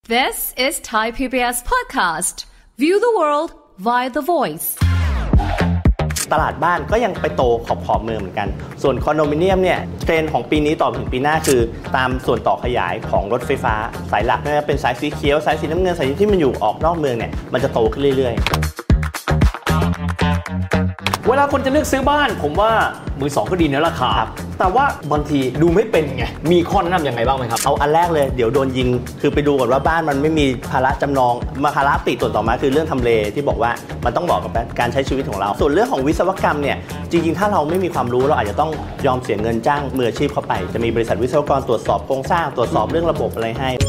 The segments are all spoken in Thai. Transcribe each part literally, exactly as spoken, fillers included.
This is Thai พี บี เอส podcast. View the world via the voice. ตลาดบ้านก็ยังไปโตขอบขอบเมืองเหมือนกันส่วนคอนโดมิเนียมเนี่ยเทรนด์ของปีนี้ต่อถึงปีหน้าคือตามส่วนต่อขยายของรถไฟฟ้าสายหลักเนี่ยเป็นสายสีเขียวสายสีน้ำเงินสายที่มันอยู่ออกนอกเมืองเนี่ยมันจะโตขึ้นเรื่อยๆเวลาคนจะเลือกซื้อบ้านผมว่ามือสองก็ดีในราคาแต่ว่าบางทีดูไม่เป็นไงมีข้อแนะนำยังไงบ้างไหมครับเอาอันแรกเลยเดี๋ยวโดนยิงคือไปดูก่อนว่าบ้านมันไม่มีภาระจำนองมาภาระติดตัวต่อมาคือเรื่องทำเลที่บอกว่ามันต้องบอกกับการใช้ชีวิตของเราส่วนเรื่องของวิศวกรรมเนี่ยจริงๆถ้าเราไม่มีความรู้เราอาจจะต้องยอมเสียเงินจ้างมืออาชีพเข้าไปจะมีบริษัทวิศวกรตรวจสอบโครงสร้างตรวจสอบเรื่องระบบอะไรให้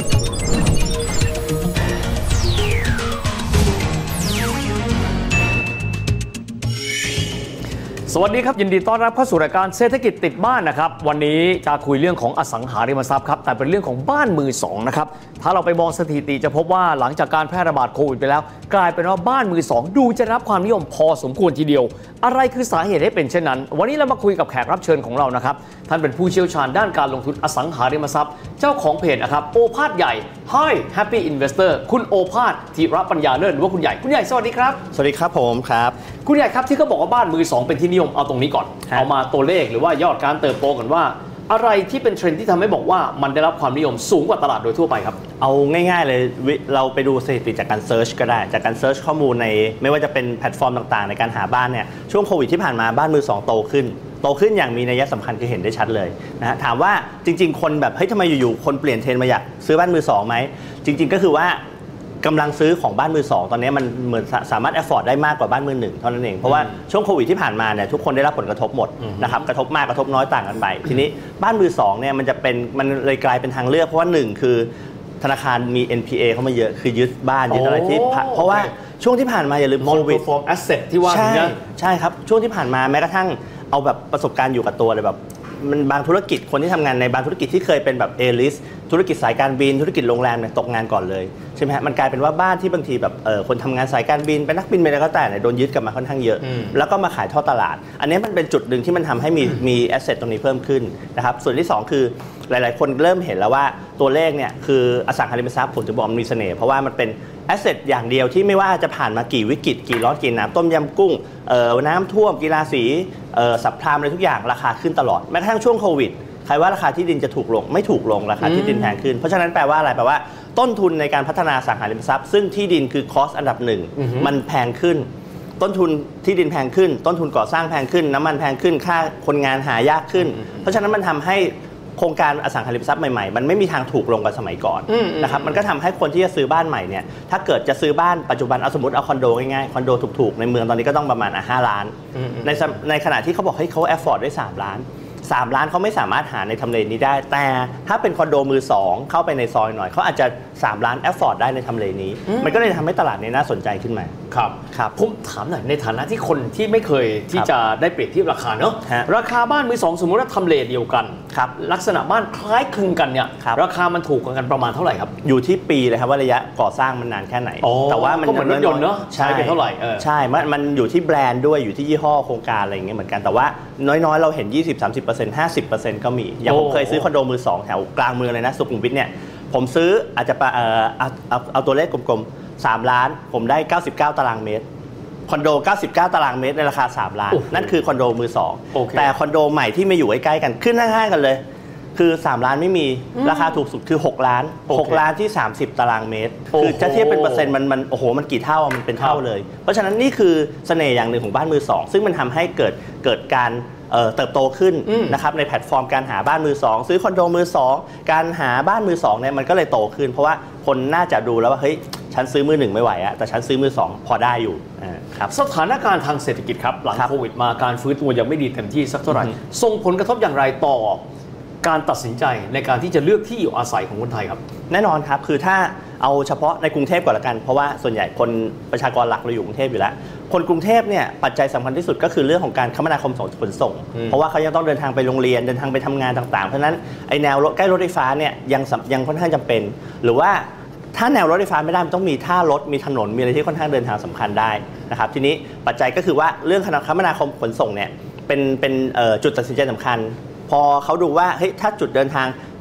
สวัสดีครับยินดีต้อนรับเข้าสู่รายการเศรษฐกิจติดบ้านนะครับวันนี้จะคุยเรื่องของอสังหาริมทรัพย์ครับแต่เป็นเรื่องของบ้านมือสองนะครับถ้าเราไปมองสถิติจะพบว่าหลังจากการแพร่ระบาดโควิดไปแล้วกลายเป็นว่าบ้านมือสองดูจะรับความนิยมพอสมควรทีเดียวอะไรคือสาเหตุให้เป็นเช่นนั้นวันนี้เรามาคุยกับแขกรับเชิญของเรานะครับท่านเป็นผู้เชี่ยวชาญด้านการลงทุนอสังหาริมทรัพย์เจ้าของเพจนะครับโอภาสใหญ่ Hi Happy Investor คุณโอภาสธีรปัญญาเลิศหรือว่าคุณใหญ่คุณใหญ่สวัสดีครับสวัสดีครับผมครับคุณใหญ่ครับที่เขาบอกว่าบ้านมือสองเป็นที่นิยมเอาตรงนี้ก่อนเอามาตัวเลขหรือว่ายอดการเติบโตกันว่าอะไรที่เป็นเทรนด์ที่ทำให้บอกว่ามันได้รับความนิยมสูงกว่าตลาดโดยทั่วไปครับเอาง่ายๆเลยเราไปดูสถิติจากการเซิร์ชก็ได้จากการเซิร์ชข้อมูลในไม่ว่าจะเป็นแพลตฟอร์มต่างๆในการหาบ้านเนี่ยช่วงโควิดที่ผ่านมาบ้านมือสองโตขึ้นโตขึ้นอย่างมีนัยสำคัญคือเห็นได้ชัดเลยนะฮะถามว่าจริงๆคนแบบเฮ้ยทำไมอยู่ๆคนเปลี่ยนเทรนด์มาอยากซื้อบ้านมือสองไหมจริงๆก็คือว่ากำลังซื้อของบ้านมือสองตอนนี้มันเหมือนสามารถ afford ได้มากกว่าบ้านมือหนึ่งเท่านั้นเองเพราะว่าช่วงโควิดที่ผ่านมาเนี่ยทุกคนได้รับผลกระทบหมดนะครับกระทบมากกระทบน้อยต่างกันไปทีนี้บ้านมือสองเนี่ยมันจะเป็นมันเลยกลายเป็นทางเลือกเพราะว่าหนึ่งคือธนาคารมี เอ็น พี เอ เข้ามาเยอะคือยึดบ้านยึดอะไรที่เพราะว่าช่วงที่ผ่านมาอย่าลืมโควิด non-perform asset ที่ว่าใช่ใช่ครับช่วงที่ผ่านมาแม้กระทั่งเอาแบบประสบการณ์อยู่กับตัวเลยแบบมันบางธุรกิจคนที่ทำงานในบางธุรกิจที่เคยเป็นแบบ A-list ธุรกิจสายการบินธุรกิจโรงแรมเนี่ยตกงานก่อนเลยใช่ไหมฮะมันกลายเป็นว่าบ้านที่บางทีแบบเออคนทำงานสายการบินเป็นนักบินไปแล้วก็แต่เนี่ยโดนยึดกลับมาค่อนข้างเยอะแล้วก็มาขายทอดตลาดอันนี้มันเป็นจุดหนึ่งที่มันทำให้มีมีแอสเซทตรงนี้เพิ่มขึ้นนะครับส่วนที่สองคือหลายๆคนเริ่มเห็นแล้วว่าตัวเลขเนี่ยคืออสังหาริมทรัพย์ผมจะบอกมันมีเสน่ห์เพราะว่ามันเป็นแอสเซทอย่างเดียวที่ไม่ว่าจะผ่านมากี่วิกฤตกี่ร้อนกี่น้ำต้มยำกุ้งเอ่อน้ำท่วมกีฬาสีเอ่อสับพลามอะไรทุกอย่างราคาขึ้นตลอดแม้กระทั่งช่วงโควิดใครว่าราคาที่ดินจะถูกลงไม่ถูกลงราคาที่ดินแพงขึ้นเพราะฉะนั้นแปลว่าอะไรแปลว่าต้นทุนในการพัฒนาอสังหาริมทรัพย์ซึ่งที่ดินคือคอสอันดับหนึ่งมันแพงขึ้นต้นทุนที่ดินแพงขึ้นต้นทุนก่อสร้างแพงขึ้นน้ำมันแพงขึ้นค่าคนงานหายากขึ้นเพราะฉะนั้นมันทำให้โครงการอสังหาริมทรัพย์ใหม่ๆมันไม่มีทางถูกลงกว่าสมัยก่อนนะครับมันก็ทำให้คนที่จะซื้อบ้านใหม่เนี่ยถ้าเกิดจะซื้อบ้านปัจจุบันเอาสมมติเอาคอนโดง่ายๆคอนโดถูกๆในเมืองตอนนี้ก็ต้องประมาณห้าล้านในในขณะที่เขาบอกให้เขาแอฟฟอร์ดได้สามล้านสามล้านเขาไม่สามารถหาในทำเลนี้ได้แต่ถ้าเป็นคอนโดมือสองเข้าไปในซอยหน่อยเขาอาจจะสามล้านแอฟฟอร์ดได้ในทำเลนี้มันก็เลยทำให้ตลาดนี้น่าสนใจขึ้นมาครับครับผมถามหน่อยในฐานะที่คนที่ไม่เคยที่จะได้เปรียบเทียบราคาเนอะราคาบ้านมือสองสมมติว่าทำเลเดียวกันครับลักษณะบ้านคล้ายคลึงกันเนี่ยราคามันถูกกันประมาณเท่าไหร่ครับอยู่ที่ปีเลยครับว่าระยะก่อสร้างมันนานแค่ไหนแต่ว่ามันเหมือนรถยนต์เนอะใช้ไปเท่าไหร่ใช่มันมันอยู่ที่แบรนด์ด้วยอยู่ที่ยี่ห้อโครงการอะไรอย่างเงี้ยเหมือนกันแต่ว่าน้อยๆเราเห็น ยี่สิบ สามสิบเปอร์เซ็นต์ ห้าสิบเปอร์เซ็นต์ ก็มีอย่างผมเคยซื้อคอนโดมือสองแถวกลางเมืองเลยนะสุขุมวิทเนี่ยผมซื้ออาจจะเอ่อเอาเอาเอาตัวเลขกลมๆสามล้านผมได้เก้าสิบเก้าตารางเมตรคอนโดเก้าสิบเก้าตารางเมตรในราคาสามล้านนั่นคือคอนโดมือสองแต่คอนโดใหม่ที่มาอยู่ใกล้ๆกันขึ้นข้างๆกันเลยคือสามล้านไม่มีราคาถูกสุดคือหกล้านหกล้านที่สามสิบตารางเมตรคือจะเทียบเป็นเปอร์เซ็นต์มันมันโอ้โหมันกี่เท่ามันเป็นเท่าเลยเพราะฉะนั้นนี่คือเสน่ห์อย่างหนึ่งของบ้านมือสองซึ่งมันทำให้เกิดเกิดการเติบโตขึ้นนะครับในแพลตฟอร์มการหาบ้านมือสองซื้อคอนโดมือสองการหาบ้านมือสองเนี่ยมันก็เลยโตขึ้นเพราะว่าคนน่าจะดูแล้วว่าเฮ้ยฉันซื้อมือหนึ่งไม่ไหวอะแต่ฉันซื้อมือสองพอได้อยู่ครับสถานการณ์ทางเศรษฐกิจครับหลังโควิดมาการฟื้นตัวยังไม่ดีเต็มที่สักเท่าไหร่ส่งผลกระทบอย่างไรต่อการตัดสินใจในการที่จะเลือกที่อยู่อาศัยของคนไทยครับแน่นอนครับคือถ้าเอาเฉพาะในกรุงเทพก่อนละกันเพราะว่าส่วนใหญ่คนประชากรหลักเราอยู่กรุงเทพอยู่แล้วคนกรุงเทพเนี่ยปัจจัยสำคัญที่สุดก็คือเรื่องของการคมนาคมขนส่งเพราะว่าเขายังต้องเดินทางไปโรงเรียนเดินทางไปทำงานต่างๆเพราะฉะนั้นไอ้แนวรถใกล้รถไฟฟ้าเนี่ยยังยังค่อนข้างจำเป็นหรือว่าถ้าแนวรถไฟฟ้าไม่ได้มันต้องมีท่ารถมีถนนมีอะไรที่ค่อนข้างเดินทางสำคัญได้นะครับทีนี้ปัจจัยก็คือว่าเรื่องคมนาคมขนส่งเนี่ยเป็นเป็นจุดตัดสินใจสำคัญพอเขาดูว่าเฮ้ยถ้าจุดเดินทาง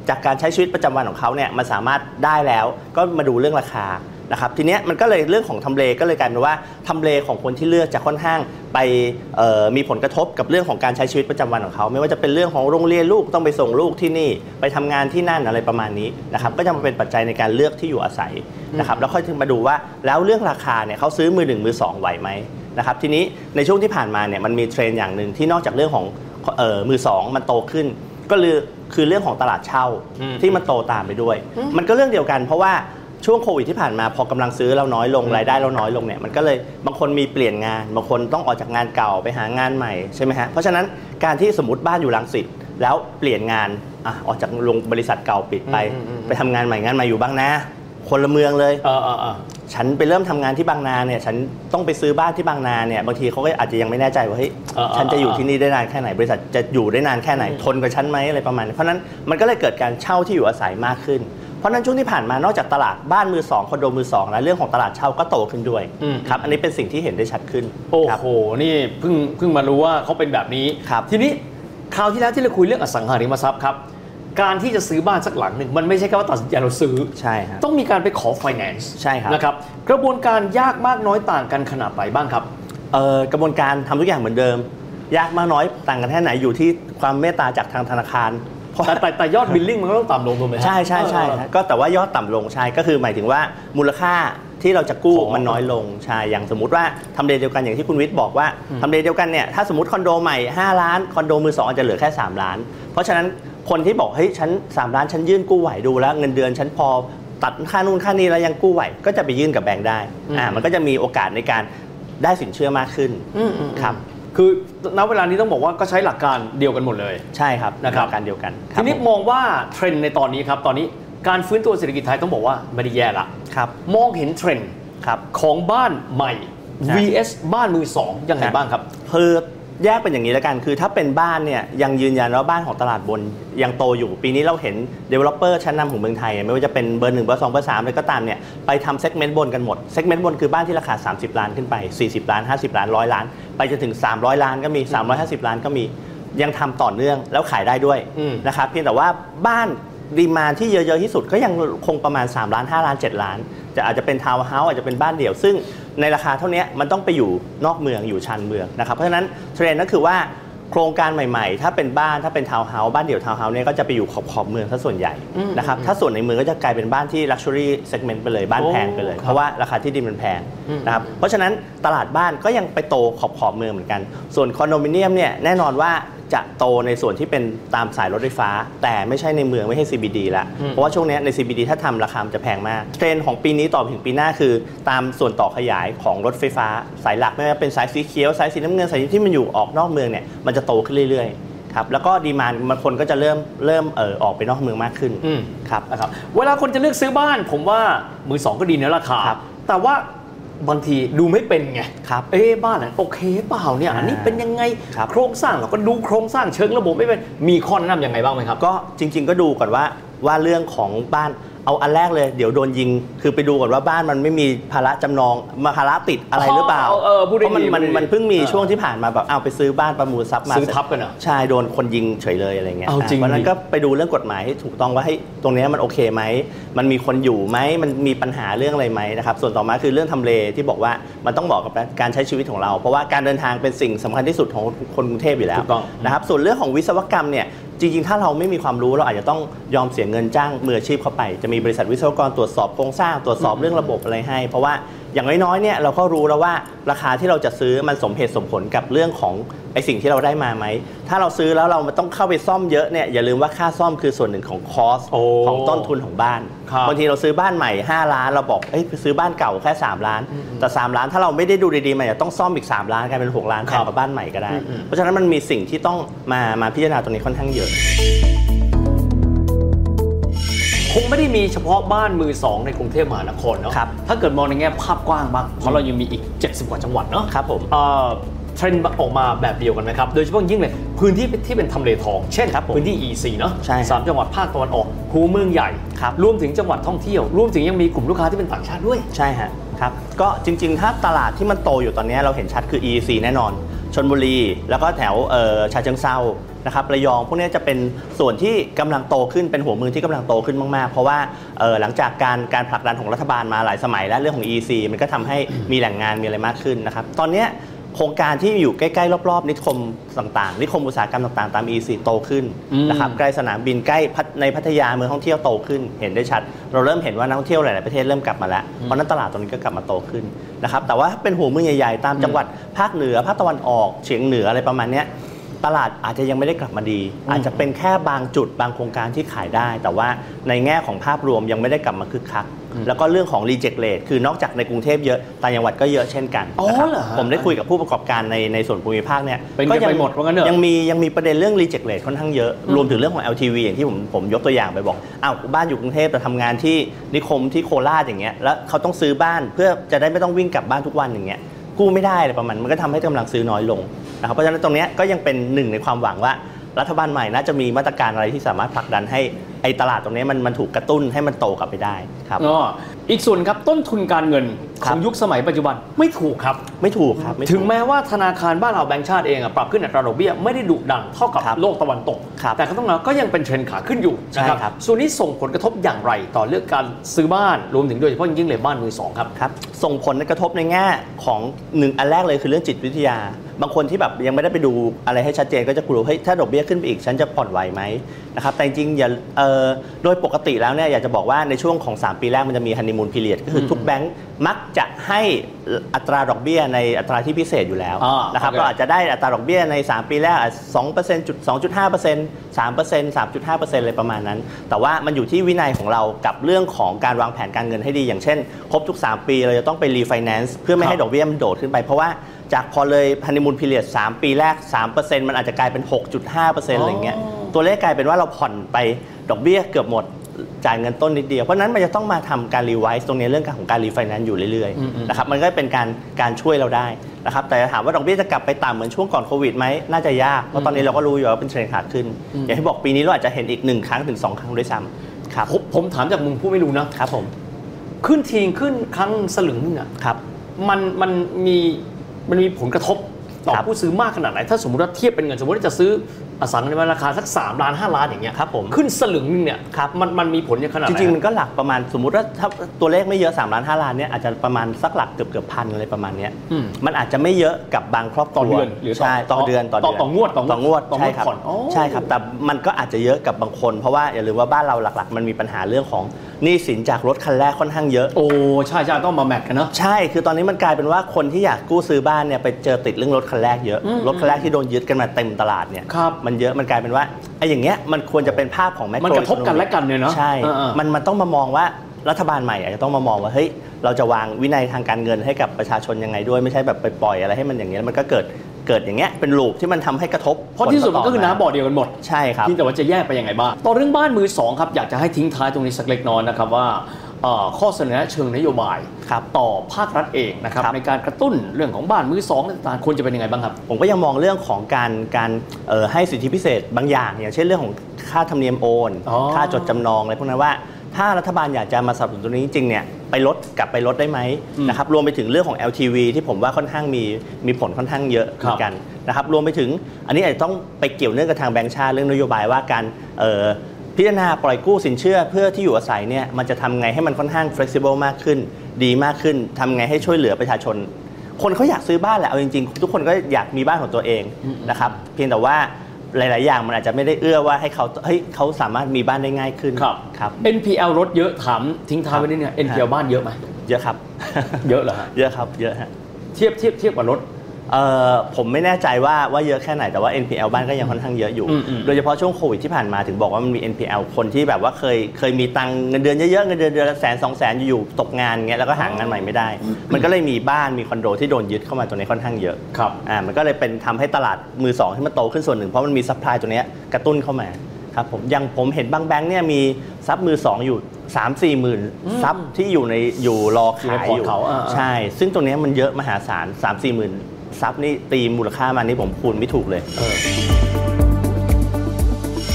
จากการใช้ชีวิตประจำวันของเขาเนี่ยมันสามารถได้แล้วก็มาดูเรื่องราคานะครับทีเนี้ยมันก็เลยเรื่องของทำเลก็เลยกลายเป็นว่าทำเลของคนที่เลือกจะค่อนข้างไปมีผลกระทบกับเรื่องของการใช้ชีวิตประจำวันของเขาไม่ว่าจะเป็นเรื่องของโรงเรียนลูกต้องไปส่งลูกที่นี่ไปทำงานที่นั่นอะไรประมาณนี้นะครับก็จะมาเป็นปัจจัยในการเลือกที่อยู่อาศัยนะครับแล้วค่อยถึงมาดูว่าแล้วเรื่องราคาเนี่ยเขาซื้อมือหนึ่งมือสองไหวไหมนะครับทีนี้ในช่วงที่ผ่านมาเนี่ยมันมีเทรนด์อย่างหนึ่งที่นอกจากเรื่องของเอ่อมือสองมันโตขึ้นก็คือคือเรื่องของตลาดเช่าที่มันโตตามไปด้วยมันก็เรื่องเดียวกันเพราะว่าช่วงโควิดที่ผ่านมาพอกำลังซื้อเราน้อยลงรายได้เราน้อยลงเนี่ยมันก็เลยบางคนมีเปลี่ยนงานบางคนต้องออกจากงานเก่าไปหางานใหม่ใช่ไหมฮะเพราะฉะนั้นการที่สมมติบ้านอยู่รังสิตแล้วเปลี่ยนงานอ่ะออกจากโรงบริษัทเก่าปิดไปไปทำงานใหม่งานใหม่อยู่บางนาคนละเมืองเลยเออเออเออฉันไปเริ่มทำงานที่บางนาเนี่ยฉันต้องไปซื้อบ้านที่บางนาเนี่ยบางทีเขาก็อาจจะยังไม่แน่ใจว่าเฮ้ยฉันจะอยู่ที่นี่ได้นานแค่ไหนบริษัทจะอยู่ได้นานแค่ไหนทนกับฉันไหมอะไรประมาณนี้เพราะนั้นมันก็เลยเกิดการเช่าที่อยู่อาศัยมากขึ้นเพราะนั้นช่วงที่ผ่านมานอกจากตลาดบ้านมือสองคอนโดมือสองแล้วเรื่องของตลาดเช่าก็โตขึ้นด้วยครับอันนี้เป็นสิ่งที่เห็นได้ชัดขึ้นโอ้โหนี่เพิ่งเพิ่งมารู้ว่าเขาเป็นแบบนี้ทีนี้คราวที่แล้วที่เราคุยเรื่องอสังหาริมทรัพย์ครับการที่จะซื้อบ้านสักหลังหนึ่งมันไม่ใช่แค่ว่าตัดสินใจเราซื้อใช่ครับต้องมีการไปขอ finance ใช่ครับนะครับกระบวนการยากมากน้อยต่างกันขนาดไหนบ้างครับเอ่อกระบวนการทำทุกอย่างเหมือนเดิมยากมากน้อยต่างกันแค่ไหนอยู่ที่ความเมตตาจากทางธนาคารแต่แต่แต่ยอดบิลลิ่งมันก็ต้องต่ำลงถูกไหมใช่ใช่ใช่ก็แต่ว่ายอดต่ำลงใช่ก็คือหมายถึงว่ามูลค่าที่เราจะกู้มันน้อยลงใช่อย่างสมมุติว่าทำเลเดียวกันอย่างที่คุณวิทย์บอกว่าทำเลเดียวกันเนี่ยถ้าสมมติคอนโดใหม่ห้าล้านคอนโดมือสองอาจจะเหลือแค่สามล้านเพราะฉะนั้นคนที่บอกเฮ้ยฉันสามล้านฉันยื่นกู้ไหวดูแล้วเงินเดือนฉันพอตัดค่านู่นค่านี้แล้วยังกู้ไหวก็จะไปยื่นกับแบงก์ได้อ่ามันก็จะมีโอกาสในการได้สินเชื่อมากขึ้นครับคือณเวลานี้ต้องบอกว่าก็ใช้หลักการเดียวกันหมดเลยใช่ครับหลักการเดียวกันทีนี้มองว่าเทรนด์ในตอนนี้ครับตอนนี้การฟื้นตัวเศรษฐกิจไทยต้องบอกว่าไม่ได้แย่ละครับมองเห็นเทรนด์ของบ้านใหม่ วี เอส บ้านมือสองยังไงบ้างครับคือแยกเป็นอย่างนี้แล้วกันคือถ้าเป็นบ้านเนี่ยยังยืนยันว่าบ้านของตลาดบนยังโตอยู่ปีนี้เราเห็น developer ชั้นนำของเมืองไทยไม่ว่าจะเป็นเบอร์หนึ่งเบอร์สองเบอร์สามอะไรก็ตามเนี่ยไปทำเซกเมนต์บนกันหมดเซกเมนต์บนคือบ้านที่ราคาสามสิบล้านขึ้นไปสี่สิบล้านห้าสิบล้านหนึ่งร้อยล้านไปจนถึงสามร้อยล้านก็มีสามร้อยห้าสิบล้านก็มียังทำต่อเนื่องแล้วขายได้ด้วยนะครับเพียงแต่ว่าบ้านดีมานด์ที่เยอะๆที่สุดก็ยังคงประมาณสามล้านห้าล้านเจ็ดล้านจะอาจจะเป็นทาวน์เฮาส์อาจจะเป็นบ้านเดี่ยวซึ่งในราคาเท่านี้มันต้องไปอยู่นอกเมืองอยู่ชานเมืองนะครับเพราะฉะนั้นเทรนด์ก็คือว่าโครงการใหม่ๆถ้าเป็นบ้านถ้าเป็นทาวน์เฮาส์บ้านเดี่ยวทาวน์เฮาส์เนี่ยก็จะไปอยู่ขอบๆเมืองซะส่วนใหญ่นะครับถ้าส่วนในเมืองก็จะกลายเป็นบ้านที่ luxury segment ไปเลยบ้านแพงไปเลยเพราะว่าราคาที่ดินมันแพงนะครับเพราะฉะนั้นตลาดบ้านก็ยังไปโตขอบๆเมืองเหมือนกันส่วนคอนโดมิเนียมเนี่ยแน่นอนว่าจะโตในส่วนที่เป็นตามสายรถไฟฟ้าแต่ไม่ใช่ในเมืองไม่ใช่ ซี บี ดี ละเพราะว่าช่วงนี้ใน ซี บี ดี ถ้าทำราคามันจะแพงมากเทรนด์ของปีนี้ต่อถึงปีหน้าคือตามส่วนต่อขยายของรถไฟฟ้าสายหลักไม่ว่าเป็นสายสีเขียวสายสีน้ำเงินสายที่มันอยู่ออกนอกเมืองเนี่ยมันจะโตขึ้นเรื่อยๆครับแล้วก็ดีมานด์บางคนก็จะเริ่มเริ่มเออออกไปนอกเมืองมากขึ้นครับนะครับเวลาคนจะเลือกซื้อบ้านผมว่ามือสองก็ดีในราคาแต่ว่าบางทีดูไม่เป็นไงครับเอ๊ะบ้านนั้นโอเคเปล่าเนี่ยอันนี้เป็นยังไงโครงสร้างเราก็ดูโครงสร้างเชิงระบบไม่เป็นมีข้อแนะนำยังไงบ้างไหมครับก็จริงๆก็ดูก่อนว่าว่าเรื่องของบ้านเอาอันแรกเลยเดี๋ยวโดนยิงคือไปดูก่อนว่าบ้านมันไม่มีภาระจำนองมาภาระติดอะไรหรือเปล่าเพราะมันมันมันเพิ่งมีช่วงที่ผ่านมาแบบเอาไปซื้อบ้านประมูลทรัพย์มาซื้อทับกันเหรอใช่โดนคนยิงเฉยเลยอะไรเงี้ยเพราะนั้นก็ไปดูเรื่องกฎหมายให้ถูกต้องว่าให้ตรงนี้มันโอเคไหมมันมีคนอยู่ไหมมันมีปัญหาเรื่องอะไรไหมนะครับส่วนต่อมาคือเรื่องทำเลที่บอกว่ามันต้องเหมาะกับการใช้ชีวิตของเราเพราะว่าการเดินทางเป็นสิ่งสำคัญที่สุดของคนกรุงเทพอยู่แล้วนะครับส่วนเรื่องของวิศวกรรมเนี่ยจริงๆถ้าเราไม่มีความรู้เราอาจจะต้องยอมเสียเงินจ้างมืออาชีพเข้าไปจะมีบริษัทวิศวกรตรวจสอบโครงสร้างตรวจสอบเรื่องระบบอะไรให้เพราะว่าอย่างน้อยๆเนี่ยเราก็รู้แล้วว่าราคาที่เราจะซื้อมันสมเหตุสมผลกับเรื่องของไอ้สิ่งที่เราได้มาไหมถ้าเราซื้อแล้วเราต้องเข้าไปซ่อมเยอะเนี่ยอย่าลืมว่าค่าซ่อมคือส่วนหนึ่งของคอสของต้นทุนของบ้านบางทีเราซื้อบ้านใหม่ห้าล้านเราบอกเอ้ยซื้อบ้านเก่าแค่สามล้านแต่สามล้านถ้าเราไม่ได้ดูดีๆมันจะต้องซ่อมอีกสามล้านกลายเป็นหกล้านแทนกับบ้านใหม่ก็ได้เพราะฉะนั้นมันมีสิ่งที่ต้องมามาพิจารณาตรงนี้ค่อนข้างเยอะคงไม่ได้มีเฉพาะบ้านมือสองในกรุงเทพมหานครเนาะถ้าเกิดมองในแง่ภาพกว้างบ้างเพราะเรายังมีอีกเจ็ดสิบกว่าจังหวัดเนาะครับผมเทรนด์ออกมาแบบเดียวกันไหมครับโดยเฉพาะยิ่งเลยพื้นที่ที่เป็นทำเลทองเช่นพื้นที่ อี ซี เนาะสามจังหวัดภาคตะวันออกคูเมืองใหญ่รวมถึงจังหวัดท่องเที่ยวรวมถึงยังมีกลุ่มลูกค้าที่เป็นต่างชาติด้วยใช่ฮะคครับก็จริงๆถ้าตลาดที่มันโตอยู่ตอนนี้เราเห็นชัดคือ อี ซี แน่นอนชลบุรีแล้วก็แถวเอ่อฉะเชิงเทรานะครับระยองพวกนี้จะเป็นส่วนที่กำลังโตขึ้นเป็นหัวเมืองที่กำลังโตขึ้นมากๆเพราะว่าเอ่อหลังจากการการผลักดันของรัฐบาลมาหลายสมัยและเรื่องของ อี ซี มันก็ทำให้มีแหล่งงานมีอะไรมากขึ้นนะครับตอนนี้โครงการที่อยู่ใกล้ๆรอบๆนิคมต่างๆนิคมอุตสาหกรรมต่างๆตาม อี ซี โตขึ้นนะครับใกล้สนามบินใกล้ในพัทยาเมืองท่องเที่ยวโตขึ้นเห็นได้ชัดเราเริ่มเห็นว่านักท่องเที่ยวหลายๆประเทศเริ่มกลับมาแล้วเพราะนั้นตลาดตรงนี้ก็กลับมาโตขึ้นนะครับแต่ว่าเป็นหัวเมืองใหญ่ๆตามจังหวัดภาคเหนือภาคตะวันออกเฉียงเหนืออะไรประมาณนี้ตลาดอาจจะยังไม่ได้กลับมาดีอาจจะเป็นแค่บางจุดบางโครงการที่ขายได้แต่ว่าในแง่ของภาพรวมยังไม่ได้กลับมาคึกคักแล้วก็เรื่องของ reject rate คือนอกจากในกรุงเทพเยอะต่างจังหวัดก็เยอะเช่นกันนะครับผมได้คุยกับผู้ประกอบการในในส่วนภูมิภาคเนี่ยก็ยังหมดว่างั้นเถอะยังมียังมีประเด็นเรื่อง reject rate ค่อนข้างเยอะรวมถึงเรื่องของ แอล ที วี อย่างที่ผมผมยกตัวอย่างไปบอกอ้าวบ้านอยู่กรุงเทพแต่ทำงานที่นิคมที่โคราชอย่างเงี้ยแล้วเขาต้องซื้อบ้านเพื่อจะได้ไม่ต้องวิ่งกลับบ้านทุกวันอย่างเงี้ยกู้ไม่ได้อะไรประมาณมันก็ทำให้กำลังซื้อน้อยลงนะครับเพราะฉะนั้นตรงนี้ก็ยังเป็นหนึ่งในความหวังว่ารัฐบาลใหม่น่าจะมีมาตรการอะไรที่สามารถผลักดันให้ไอ้ตลาดตรงนี้มันมันถูกกระตุ้นให้มันโตกลับไปได้ครับอ๋ออีกส่วนครับต้นทุนการเงินของยุคสมัยปัจจุบันไม่ถูกครับไม่ถูกครับถึงแม้ว่าธนาคารบ้านเราแบงก์ชาติเองปรับขึ้นอัตราดอกเบี้ยไม่ได้ดุดันเท่ากับโลกตะวันตกแต่ก็ต้องก็ยังเป็นเทรนด์ขาขึ้นอยู่นะครับส่วนนี้ส่งผลกระทบอย่างไรต่อเรื่องการซื้อบ้านรวมถึงโดยเฉพาะยิ่งเลยบ้านมือสองครับครับส่งผลกระทบในแง่ของหนึ่งอันแรกเลยคือเรื่องจิตวิทยาบางคนที่แบบยังไม่ได้ไปดูอะไรให้ชัดเจนก็จะกลัวเฮ้ยถ้าดอกเบี้ยขึ้นไปอีกฉันจะผ่อนไหวไหมนะครับแต่จริงๆอย่าเอ่อโดยปกติแล้วเนี่ยอยากจะบอกว่าในช่วงของสามปีแรกมันจะมีฮันนีมูนพีเรียดก็คือทุกแบงก์มักจะให้อัตราดอกเบี้ยในอัตราที่พิเศษอยู่แล้วนะครับเราอาจจะได้อัตราดอกเบี้ยในสามปีแรก สองเปอร์เซ็นต์ สองจุดห้าเปอร์เซ็นต์ สามเปอร์เซ็นต์ สามจุดห้าเปอร์เซ็นต์ อะไรประมาณนั้นแต่ว่ามันอยู่ที่วินัยของเรากับเรื่องของการวางแผนการเงินให้ดีอย่างเช่นครบทุกสามปีเราจะต้องไปรีไฟแนนซ์เพื่อไม่ให้ดอกเบี้ยมันโดดขึ้นไปเพราะว่าจากพอเลยฮันนีมูนพีเรียดสามปีแรก สามเปอร์เซ็นต์ มันอาจจะกลายเป็น หกจุดห้าเปอร์เซ็นต์ อะไรเงี้ยตัวเลขกลายเป็นว่าเราผ่อนไปดอกเบี้ยเกือบหมดจ่ายเงินต้นนิดเดียวเพราะนั้นมันจะต้องมาทำการรีไวซ์ตรงนี้เรื่องของการรีไฟแนนซ์อยู่เรื่อยๆนะครับมันก็เป็นการการช่วยเราได้นะครับแต่ถามว่าดอกเบี้ยจะกลับไปต่ำเหมือนช่วงก่อนโควิดไหมน่าจะยากเพราะตอนนี้เราก็รู้อยู่ว่าเป็นเทรนด์ขาขึ้นอย่างที่บอกปีนี้เราอาจจะเห็นอีกหนึ่งครั้งถึงสองครั้งด้วยซ้ำครับผมถามจากมุมผู้ไม่รู้นะครับผมขึ้นทีขึ้นครั้งสลึงนึงอ่ะครับมันมันมีมันมีผลกระทบต่อผู้ซื้อมากขนาดไหนถ้าสมมติว่าเทียบเป็นเงินสมมติว่าจะซื้ออสังหาริมทรัพย์ราคาสักสามล้านห้าล้านอย่างเงี้ยครับผมขึ้นสลึงนึงเนี่ยครับมันมันมีผลอย่างขนาดไหนจริงๆมันก็หลักประมาณสมมุติว่าถ้าตัวเลขไม่เยอะสามล้านห้าล้านเนี่ยอาจจะประมาณสักหลักเกือบเกือบพันอะไรประมาณนี้มันอาจจะไม่เยอะกับบางครอบครัวต่อเดือนหรือใช่ต่อเดือนต่อเดือนต่องวดต่องวดใช่ครับใช่ครับแต่มันก็อาจจะเยอะกับบางคนเพราะว่าอย่าลืมว่าบ้านเราหลักๆมันมีปัญหาเรื่องของหนี้สินจากรถคันแรกค่อนข้างเยอะโอ้ใช่ใช่ต้องมาแมทกันเนาะใช่คือตอนนี้มันกลายเป็นว่าคนที่อยากกู้ซื้อบ้านเนี่ยไปเจอติดเรื่องรถคันแรกเยอะรถคันแรกที่โดนยึดกันมาเต็มตลาดเนี่ยมันเยอะมันกลายเป็นว่าไอ้อย่างเงี้ยมันควรจะเป็นภาพของแมคโครมันกระทบกันและกันเนี่ยเนาะใช่มันมันต้องมามองว่ารัฐบาลใหม่อาจจะต้องมามองว่าเฮ้ยเราจะวางวินัยทางการเงินให้กับประชาชนยังไงด้วยไม่ใช่แบบไปปล่อยอะไรให้มันอย่างเงี้ยมันก็เกิดเกิดอย่างเงี้ยเป็นลูปที่มันทำให้กระทบเพราะที่สุดมันก็คือน้ำบ่อเดียวกันหมดใช่ครับที่แต่ว่าจะแยกไปยังไงบ้างต่อเรื่องบ้านมือสองครับอยากจะให้ทิ้งท้ายตรงนี้สักเล็กน้อยนะครับว่าข้อเสนอเชิงนโยบายต่อภาครัฐเองนะครับในการกระตุ้นเรื่องของบ้านมือสองต่างๆควรจะเป็นยังไงบ้างครับผมก็ยังมองเรื่องของการการให้สิทธิพิเศษบางอย่างอย่างเช่นเรื่องของค่าธรรมเนียมโอนค่าจดจำนองอะไรพวกนั้นว่าถ้ารัฐบาลอยากจะมาสนับสนุนตรงนี้จริงเนี่ยไปลดกลับไปลดได้ไหมนะครับรวมไปถึงเรื่องของ แอล ที วี ที่ผมว่าค่อนข้างมีมีผลค่อนข้างเยอะเหมือนกันนะครับรวมไปถึงอันนี้อาจจะต้องไปเกี่ยวเนื่องกับทางแบงก์ชาติเรื่องนโยบายว่าการพิจารณาปล่อยกู้สินเชื่อเพื่อที่อยู่อาศัยเนี่ยมันจะทำไงให้มันค่อนข้าง flexible มากขึ้นดีมากขึ้นทำไงให้ช่วยเหลือประชาชนคนเขาอยากซื้อบ้านแหละเอาจริงๆทุกคนก็อยากมีบ้านของตัวเองนะครับเพียงแต่ว่าหลายๆอย่างมันอาจจะไม่ได้เอื้อว่าให้เขาเฮ้ยเขาสามารถมีบ้านได้ง่ายขึ้นครับครับ เอ็น พี แอล ลดเยอะถามทิ้งท้ายไว้นิดนึง เอ็น พี แอล บ้านเยอะไหมเยอะครับเยอะเหรอฮะเยอะครับเยอะฮะเทียบเทียบเทียบกับรถเอ่อผมไม่แน่ใจว่าว่าเยอะแค่ไหนแต่ว่า เอ็น พี แอล บ้านก็ยังค่อนข้างเยอะอยู่โดยเฉพาะช่วงโควิดที่ผ่านมาถึงบอกว่ามันมี เอ็น พี แอล คนที่แบบว่าเคยเคยมีตังค์เงินเดือนเยอะๆเงินเดือนเดือนละแสนสองแสนอยู่ตกงานเงี้ยแล้วก็หางานใหม่ไม่ได้มันก็เลยมีบ้านมีคอนโดที่โดนยึดเข้ามาตัวนี้ค่อนข้างเยอะครับอ่ามันก็เลยเป็นทำให้ตลาดมือสองที่มันโตขึ้นส่วนหนึ่งเพราะมันมีซัพพลายตัวนี้กระตุ้นเข้ามาครับผมยังผมเห็นบางแบงค์เนี่ยมีซับมือสองอยู่ สามสี่ หมื่นซับที่อยู่ในอยู่รอขายอยู่ใช่ซึ่งตัวนี้มันเยอะมหาศาล สามสี่ หมื่นซับนี่ตีมูลค่ามานี่ผมคูณไม่ถูกเลย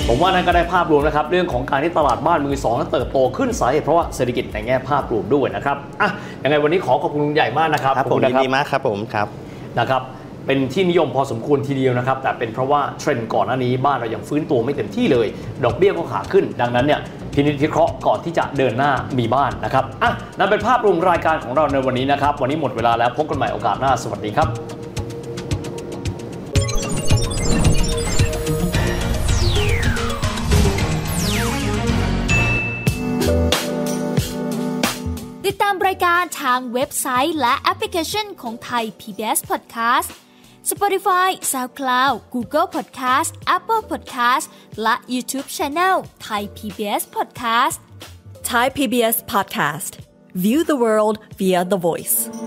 ผมว่านั่นก็ได้ภาพรวมนะครับเรื่องของการที่ตลาดบ้านมือสองนั้นเติบโตขึ้นสาเหตุเพราะว่าเศรษฐกิจในแง่ภาพรวมด้วยนะครับอ่ะยังไงวันนี้ขอขอบคุณลุงใหญ่มากนะครับครับผมยินดีมากครับผมครับนะครับเป็นที่นิยมพอสมควรทีเดียวนะครับแต่เป็นเพราะว่าเทรนด์ก่อนหน้านี้บ้านเรายังฟื้นตัวไม่เต็มที่เลยดอกเบี้ยก็ขาขึ้นดังนั้นเนี่ยพินิจพิเคราะห์ก่อนที่จะเดินหน้ามีบ้านนะครับอ่ะนั่นเป็นภาพรวมรายการของเราในวันนี้นะครับวันนี้หมดเวลาแล้วพบกันใหม่โอกาสหน้าสวัสดีครับติดตามรายการทางเว็บไซต์และแอปพลิเคชันของไทย พี บี เอส Podcast Spotify, SoundCloud, Google Podcast, Apple Podcast และ YouTube Channel Thai พี บี เอส Podcast Thai พี บี เอส Podcast View the world via the voice